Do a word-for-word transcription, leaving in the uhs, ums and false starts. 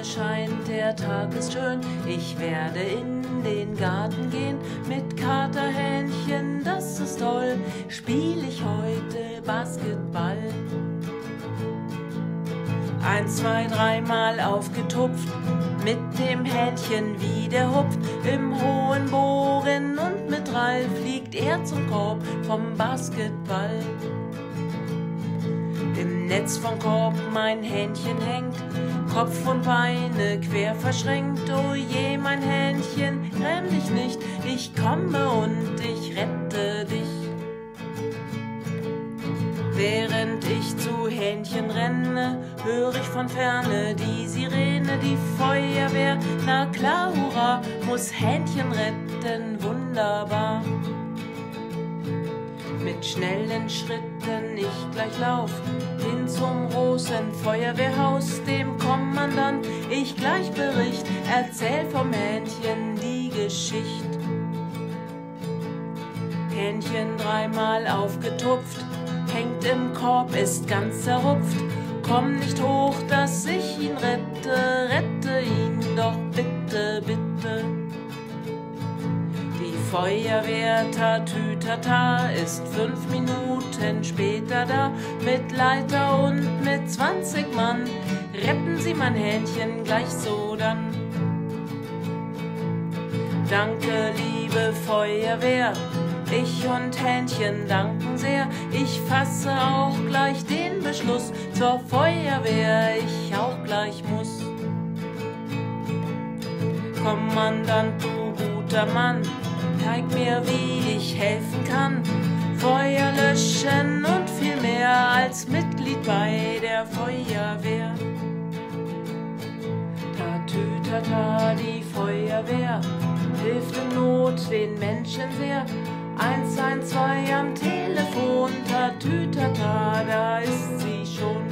Sonne scheint, der Tag ist schön. Ich werde in den Garten gehen mit Katerhähnchen, das ist toll. Spiel ich heute Basketball. Eins, zwei, dreimal aufgetupft, mit dem Hähnchen wie der hupft. Im hohen Bogen und mit Ralf fliegt er zum Korb vom Basketball. Im Netz vom Korb mein Hähnchen hängt, Kopf und Beine quer verschränkt. Oh je, mein Hähnchen, gräm dich nicht, ich komme und ich rette dich. Während ich zu Hähnchen renne, höre ich von ferne die Sirene, die Feuerwehr. Na klar, hurra, muss Hähnchen retten, wunderbar. Mit schnellen Schritten ich gleich lauf hin zum großen Feuerwehrhaus, dem Kommandant ich gleich Bericht, erzähl vom Hähnchen die Geschichte. Hähnchen dreimal aufgetupft, hängt im Korb, ist ganz zerrupft. Komm nicht hoch, dass ich ihn rette, rette ihn doch bitte, bitte. Die Feuerwehr, tatütata, ist fünf Minuten später da. Mit Leiter und mit zwanzig Mann retten sie mein Hähnchen gleich so dann. Danke, liebe Feuerwehr, ich und Hähnchen danken sehr. Ich fasse auch gleich den Beschluss, zur Feuerwehr ich auch gleich muss. Kommandant, du guter Mann, zeig mir, wie ich helfen kann. Feuer löschen und viel mehr als Mitglied bei der Feuerwehr. Tatütata, die Feuerwehr hilft in Not den Menschen sehr. Eins, eins, zwei am Telefon, tatütata, da ist sie schon.